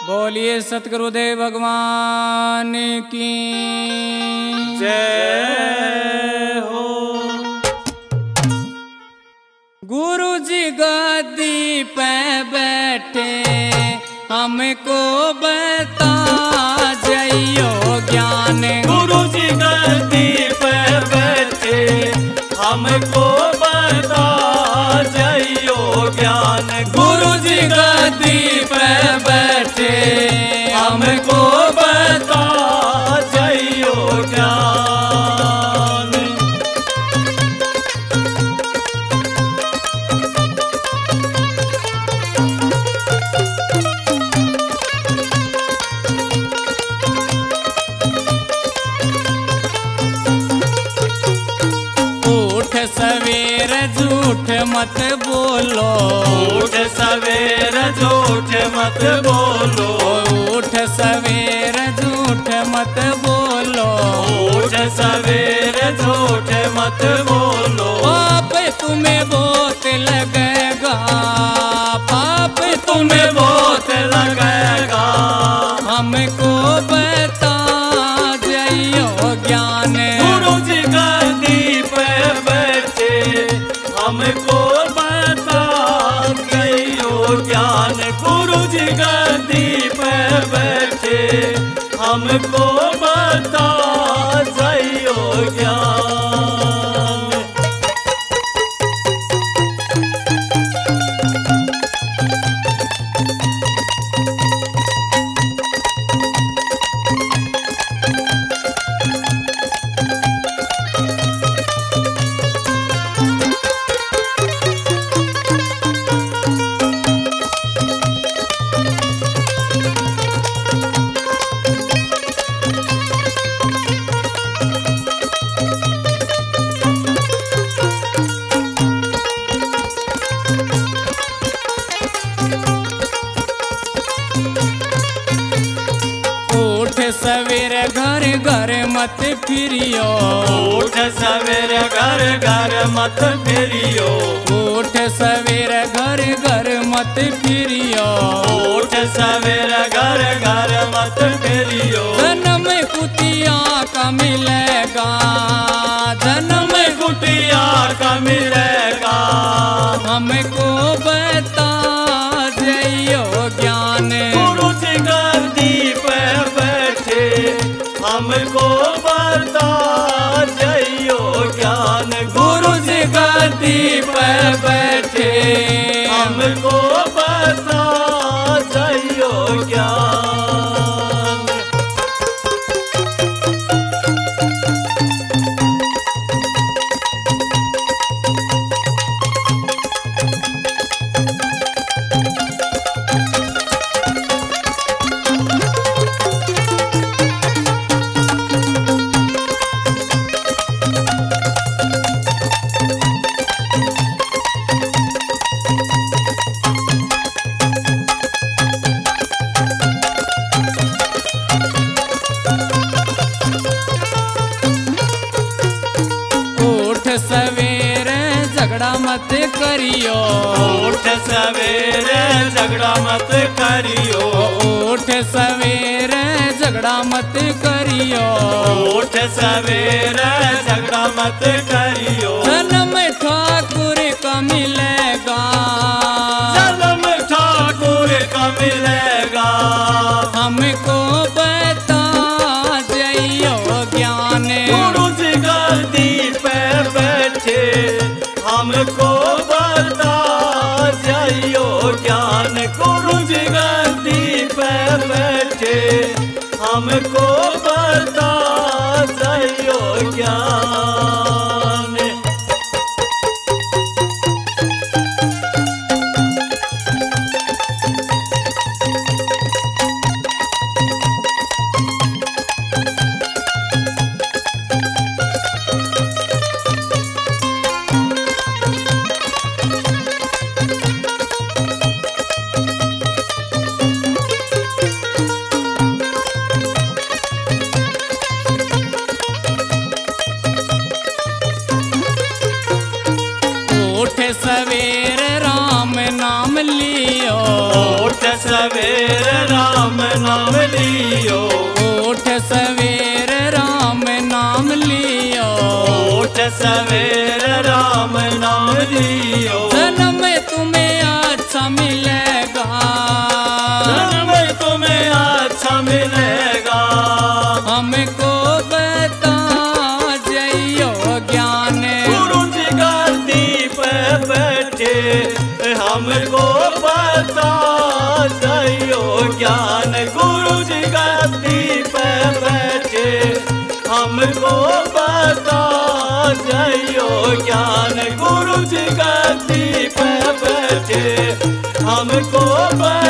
बोलिए सतगुरुदेव भगवान की जय हो। गुरु जी गद्दी पे बैठे हमको बता जइयो ज्ञान। गुरु जी गद्दी पे बैठे हमको बता जइयो ज्ञान। गुरु जी गद्दी पे बैठे हमको बता जइयो ज्ञान। उठ सवेर झूठ मत बोलो। उठ सवेर झूठ मत बोलो। उठ सवेर झूठ मत बोलो। उठ सवेर झूठ मत बोलो। पाप तुम्हें बहुत लगेगा। पाप तुम्हें बहुत लगेगा। हमको बता जइयो ज्ञान। गुरु जी गद्दी पे बैठे हमको बता जइयो ज्ञान। गुरु जी गद्दी पे बैठे हमको बता जइयो ज्ञान। सवेर घर घर मत फिरियो। उठ सवेर घर घर मत फिरियो। उठ सवेर घर घर मत फिरियो। उठ सवेर घर घर मत फिरियो। जन्म कुतिया का मिलेगा। जन्म कुटिया का मिलेगा। हमको बता जइयो ज्ञान। गुरु जी गद्दी पे बैठे हमको बता जइयो ज्ञान। गुरु जी गद्दी पे बैठे हमको बता जइयो ज्ञान। सवेर झगड़ा मत करियो। उठ सवेर झगड़ा मत करियो। उठ सवेर झगड़ा मत करियो। उठ सवेर झगड़ा मत करियो। जन्म ठाकुर का मिलेगा। जन्म ठाकुर का मिलेगा। हमको बता जइयो ज्ञान। गुरु जी गद्दी पे बैठे हमको बता जइयो ज्ञान। गुरु जी गद्दी पे बैठे हमको बता जइयो ज्ञान। सवेर राम नाम लियो। उठ सवेर राम नाम लियो, उठ सवेर राम नाम लियो, उठ सवेर राम नाम लियो। जन्म तुम्हें अच्छा मिलेगा, जन्म तुम्हें अच्छा मिलेगा। हमको बता जइयो ज्ञान, गुरु जी गद्दी पे बैठे हमको बता जइयो ज्ञान। गुरु जी गद्दी पे बैठे हमको बता जइयो ज्ञान। गुरु जी गद्दी पे बैठे हमको